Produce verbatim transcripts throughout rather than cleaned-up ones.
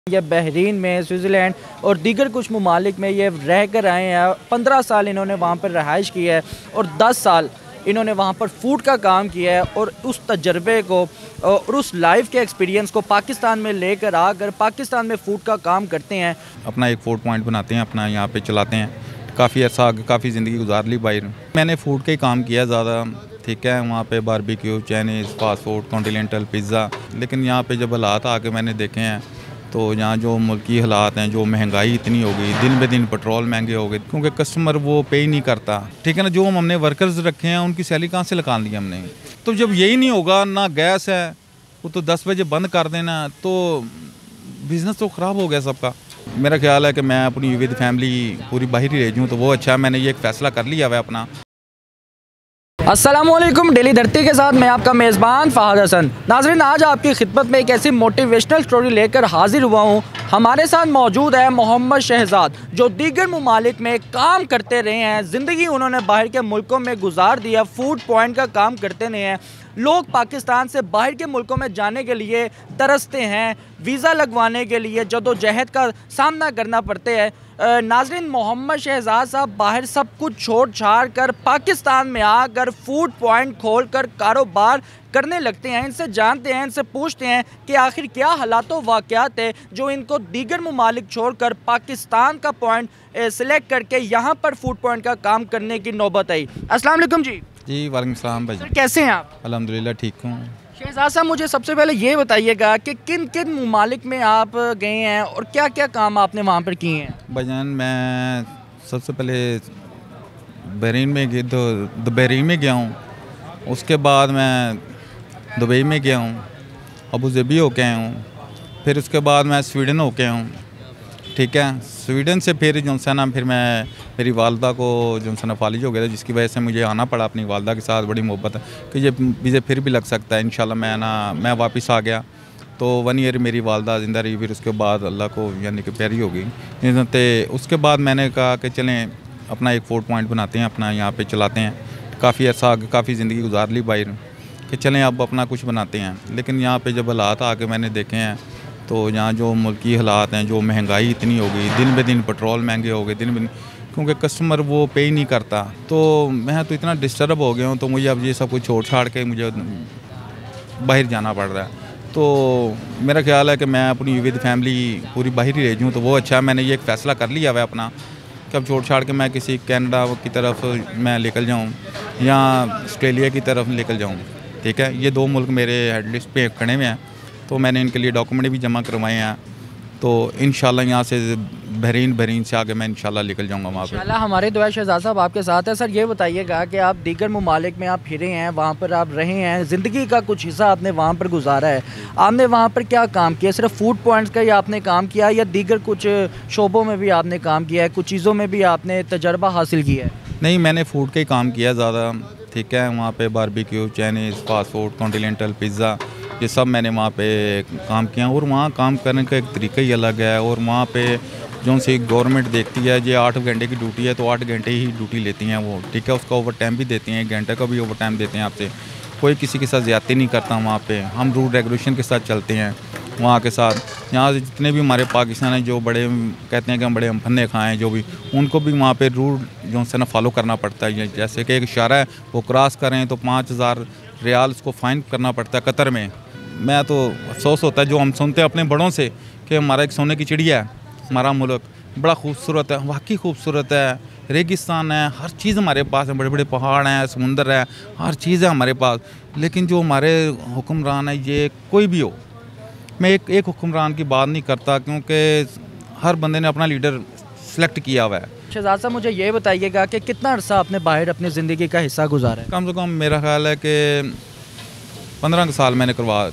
ये बहरीन में, स्विट्ज़रलैंड और दीगर कुछ ममालिक में ये रह कर आए हैं। पंद्रह साल इन्होंने वहाँ पर रहाइश की है और दस साल इन्होंने वहाँ पर फूड का काम किया है। और उस तजर्बे को और उस लाइफ के एक्सपीरियंस को पाकिस्तान में लेकर आकर पाकिस्तान में फ़ूड का काम करते हैं। अपना एक फूड पॉइंट बनाते हैं, अपना यहाँ पे चलाते हैं। काफ़ी अर्सा आगे काफ़ी ज़िंदगी गुजार ली बाहर। मैंने फ़ूड का ही काम किया ज़्यादा, ठीक है। वहाँ पे barbecue, Chinese, fast food, continental, pizza. लेकिन यहाँ पे जब हालात आके मैंने देखे हैं तो यहाँ जो मुल्की हालात हैं, जो महंगाई इतनी हो गई, दिन ब दिन पेट्रोल महंगे हो गए, क्योंकि कस्टमर वो पे ही नहीं करता, ठीक है ना। जो हम हमने वर्कर्स रखे हैं उनकी सैलरी कहाँ से निकाल दी हमने। तो जब यही नहीं होगा, ना गैस है, वो तो दस बजे बंद कर देना, तो बिज़नेस तो ख़राब हो गया सबका। मेरा ख्याल है कि मैं अपनी विद फैमिली पूरी बाहर ही रह जाऊँ तो वो अच्छा है। मैंने ये एक फ़ैसला कर लिया हुआ है अपना। अस्सलामुअलैकुम, डेली धरती के साथ मैं आपका मेज़बान फ़हद हसन। नाज़रीन, आज आपकी खिदमत में एक ऐसी मोटिवेशनल स्टोरी लेकर हाजिर हुआ हूँ। हमारे साथ मौजूद है मोहम्मद शहजाद, जो दीगर ममालिक में काम करते रहे हैं। ज़िंदगी उन्होंने बाहर के मुल्कों में गुजार दिया, फूड पॉइंट का काम करते रहे हैं। लोग पाकिस्तान से बाहर के मुल्कों में जाने के लिए तरसते हैं, वीज़ा लगवाने के लिए जदोजहद का सामना करना पड़ते हैं। नाज़रीन, मोहम्मद शहजाद साहब बाहर सब कुछ छोड़ छाड़ कर पाकिस्तान में आकर फूड पॉइंट खोल कर कारोबार करने लगते हैं। इनसे जानते हैं, इनसे पूछते हैं कि आखिर क्या हालात व वाक़यात है जो इनको दीगर ममालिक छोड़कर पाकिस्तान का पॉइंट सिलेक्ट करके यहाँ पर फूड पॉइंट का काम करने की नौबत आई। अस्सलाम वालेकुम जी। जी वालेकुम सलाम भाई। सर, कैसे हैं आप? अल्हम्दुलिल्लाह ठीक हूँ। शहजाद साहब, मुझे सबसे पहले ये बताइएगा कि किन किन ममालिक में आप गए हैं और क्या क्या काम आपने वहाँ पर किए हैं? भाईजान, मैं सबसे पहले बहरीन में गया, तो बहरीन में गया हूँ। उसके बाद मैं दुबई में गया हूँ, अबू धाबी होके आया हूँ। फिर उसके बाद मैं स्वीडन होके आया हूँ, ठीक है। स्वीडन से फिर जो सा ना फिर मैं मेरी वालदा को जो सा ना फालिज हो गया था, जिसकी वजह से मुझे आना पड़ा। अपनी वालदा के साथ बड़ी मोहब्बत है कि ये वीज़े फिर भी लग सकता है इंशाल्लाह। मैं ना मैं वापस आ गया तो वन ईयर मेरी वालदा ज़िंदा रही। फिर उसके बाद अल्लाह को यानी कि प्यारी हो गई। तो उसके बाद मैंने कहा कि चलें अपना एक फूड पॉइंट बनाते हैं, अपना यहाँ पर चलाते हैं। काफ़ी अर्सा आगे काफ़ी ज़िंदगी गुजार ली बाहर कि चलें अब अपना कुछ बनाते हैं। लेकिन यहाँ पे जब हालात आके मैंने देखे हैं तो यहाँ जो मुल्की हालात हैं, जो महंगाई इतनी हो गई, दिन ब दिन पेट्रोल महंगे हो गए, दिन ब दिन, क्योंकि कस्टमर वो पे ही नहीं करता। तो मैं तो इतना डिस्टर्ब हो गया हूँ, तो मुझे अब ये सब कुछ छोड़ छाड़ के मुझे बाहर जाना पड़ रहा है। तो मेरा ख्याल है कि मैं अपनी विद फैमिली पूरी बाहर ही रह जाऊँ तो वो अच्छा है। मैंने ये एक फ़ैसला कर लिया हुआ है अपना कि अब छोड़ छाड़ के मैं किसी कनाडा की तरफ मैं निकल जाऊँ या ऑस्ट्रेलिया की तरफ निकल जाऊँ, ठीक है। ये दो मुल्क मेरे हेड लिस्ट पे खड़े हुए हैं, तो मैंने इनके लिए डॉक्यूमेंट भी जमा करवाए हैं। तो इंशाल्लाह यहाँ से बहरीन बहरीन से आगे मैं इंशाल्लाह निकल जाऊँगा वहाँ पर। इंशाल्लाह हमारे दुआ शहजाद साहब आपके साथ है। सर, ये बताइएगा कि आप दीगर ममालिक में आप फिरे हैं, वहाँ पर आप रहे हैं, ज़िंदगी का कुछ हिस्सा आपने वहाँ पर गुजारा है। आपने वहाँ पर क्या काम किया? सिर्फ फूड पॉइंट्स का ही आपने काम किया या दीगर कुछ शोबों में भी आपने काम किया है, कुछ चीज़ों में भी आपने तजर्बा हासिल किया है? नहीं, मैंने फ़ूड का ही काम किया ज़्यादा, ठीक है। वहाँ पर barbecue, Chinese, fast food, continental, pizza, ये सब मैंने वहाँ पे काम किया। और वहाँ काम करने का एक तरीका ही अलग है। और वहाँ पे जो सी गवर्नमेंट देखती है, ये आठ घंटे की ड्यूटी है तो आठ घंटे ही ड्यूटी लेती हैं वो, ठीक है। उसका ओवर टाइम भी देती हैं, एक घंटे का भी ओवर टाइम देते हैं आपसे। कोई किसी के साथ ज़्यादती नहीं करता वहाँ पे। हम रूल रेगुलेशन के साथ चलते हैं वहाँ के साथ। यहाँ जितने भी हमारे पाकिस्तान हैं जो बड़े कहते हैं कि हम बड़े हम फन्ने खाएँ, जो भी उनको भी वहाँ पे रूल जो है ना फॉलो करना पड़ता है। जैसे कि एक इशारा है, वो क्रॉस करें तो पाँच हज़ार रियाल उसको फ़ाइन करना पड़ता है कतर में। मैं तो अफसोस होता है जो हम सुनते हैं अपने बड़ों से कि हमारा एक सोने की चिड़िया है, हमारा मुल्क बड़ा खूबसूरत है। वाकई खूबसूरत है, रेगिस्तान है, हर चीज़ हमारे पास है, बड़े बड़े पहाड़ हैं, समुंदर है, हर चीज़ है हमारे पास। लेकिन जो हमारे हुक्मरान है, ये कोई भी हो, मैं एक एक हुक्मरान की बात नहीं करता, क्योंकि हर बंदे ने अपना लीडर सेलेक्ट किया हुआ है। शहजाद साहब, मुझे ये बताइएगा कि कितना अर्सा आपने बाहर अपनी ज़िंदगी का हिस्सा गुजारा है? कम से कम मेरा ख्याल है कि पंद्रह साल मैंने करवा।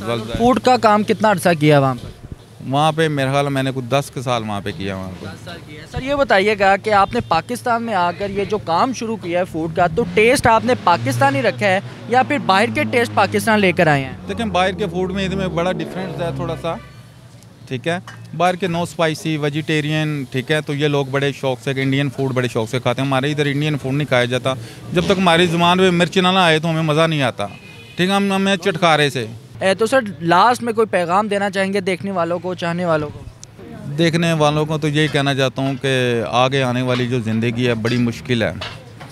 फूड का काम कितना अर्सा किया वहाँ पर? वहाँ पे मेरा ख्याल मैंने कुछ दस के साल वहाँ पे किया वहाँ पे। दस साल किया। सर, ये बताइएगा कि आपने पाकिस्तान में आकर ये जो काम शुरू किया है फूड का, तो टेस्ट आपने पाकिस्तानी रखा है या फिर बाहर के टेस्ट पाकिस्तान लेकर आए हैं? लेकिन बाहर के फूड में इसमें बड़ा डिफरेंस है थोड़ा सा, ठीक है। बाहर के नो स्पाइसी, वेजिटेरियन, ठीक है। तो ये लोग बड़े शौक से इंडियन फूड बड़े शौक से खाते हैं। हमारे इधर इंडियन फूड नहीं खाया जाता। जब तक हमारी ज़ुबान पे मिर्च ना ना आए तो हमें मज़ा नहीं आता, ठीक है। हम हमें चटखारे से ए, तो सर लास्ट में कोई पैगाम देना चाहेंगे देखने वालों को, चाहने वालों को? देखने वालों को तो यही कहना चाहता हूँ कि आगे आने वाली जो ज़िंदगी है बड़ी मुश्किल है,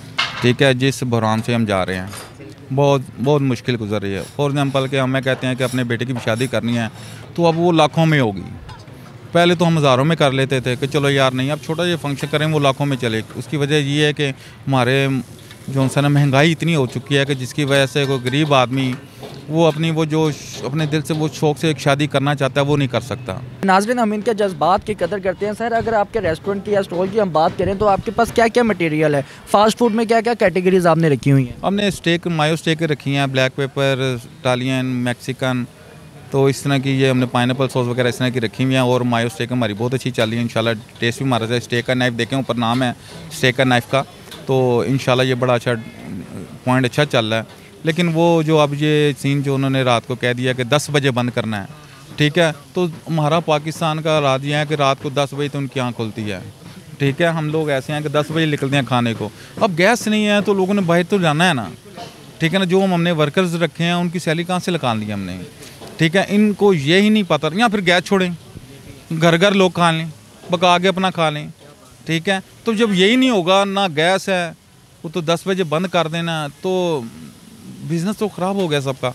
ठीक है। जिस बहरान से हम जा रहे हैं बहुत बहुत मुश्किल गुजर रही है। फॉर एग्ज़ाम्पल कि हमें कहते हैं कि अपने बेटे की शादी करनी है तो अब वो लाखों में होगी। पहले तो हम हज़ारों में कर लेते थे कि चलो यार नहीं, अब छोटा ये फंक्शन करें वो लाखों में चले। उसकी वजह ये है कि हमारे जो सा महंगाई इतनी हो चुकी है कि जिसकी वजह से कोई गरीब आदमी वो अपनी वो जो अपने दिल से वो शौक़ से एक शादी करना चाहता है वो नहीं कर सकता। नाज़रीन, हम इनके जज्बात की कदर करते हैं। सर अगर आपके रेस्टोरेंट की या स्टॉल की हम बात करें तो आपके पास क्या क्या मटेरियल है? फास्ट फूड में क्या क्या कैटेगरीज आपने रखी हुई हैं? हमने स्टेक, मायो स्टेक रखी हैं, ब्लैक पेपर, इटालियन, मैक्सिकन, तो इस तरह की ये हमने पाइनएप्पल सॉस वगैरह इस तरह की रखी हुई हैं। और मायो स्टेक हमारी बहुत अच्छी चल रही है इंशाल्लाह। टेस्ट भी हमारा है। स्टेक का नाइफ़ देखें ऊपर नाम है स्टेक का नाइफ़ का, तो इंशाल्लाह ये बड़ा अच्छा पॉइंट अच्छा चल रहा है। लेकिन वो जो अब ये सीन जो उन्होंने रात को कह दिया कि दस बजे बंद करना है, ठीक है, तो हमारा पाकिस्तान का राज ये है कि रात को दस बजे तो उनकी आँख खुलती है, ठीक है। हम लोग ऐसे हैं कि दस बजे निकलते हैं खाने को। अब गैस नहीं है तो लोगों ने बाहर तो जाना है ना, ठीक है ना। जो हम हमने वर्कर्स रखे हैं उनकी सैलरी कहाँ से निकाल दी हमने, ठीक है। इनको ये ही नहीं पता, या फिर गैस छोड़ें, घर घर लोग खा लें, पका के अपना खा लें, ठीक है। तो जब यही नहीं होगा, ना गैस है, वो तो दस बजे बंद कर देना, तो बिज़नेस तो ख़राब हो गया सबका।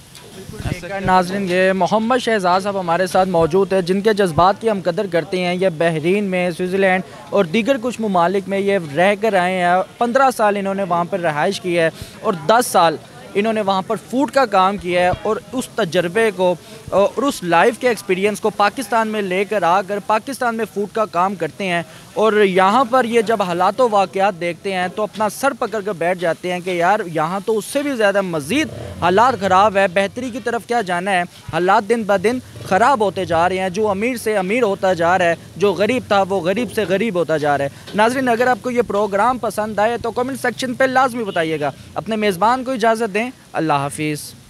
नाज़रीन, ये मोहम्मद शहजाद साहब हमारे साथ मौजूद है जिनके जज्बात की हम कदर करते हैं। ये बहरीन में, स्विट्ज़रलैंड और दीगर कुछ ममालिक में ये रह कर आए हैं। पंद्रह साल इन्होंने वहाँ पर रहाइश की है और दस साल इन्होंने वहाँ पर फूड का काम किया है। और उस तजर्बे को और उस लाइफ के एक्सपीरियंस को पाकिस्तान में लेकर आकर पाकिस्तान में फ़ूड का काम करते हैं। और यहाँ पर ये जब हालात व वाक़यात देखते हैं तो अपना सर पकड़ कर बैठ जाते हैं कि यार यहाँ तो उससे भी ज़्यादा मज़ीद हालात ख़राब है, बेहतरी की तरफ क्या जाना है। हालात दिन ब दिन ख़राब होते जा रहे हैं। जो अमीर से अमीर होता जा रहा है, जो गरीब था वो गरीब से गरीब होता जा रहा है। नाज़रीन, अगर आपको ये प्रोग्राम पसंद आए तो कमेंट सेक्शन पर लाजमी बताइएगा। अपने मेज़बान को इजाज़त दें। अल्लाह हाफिज़।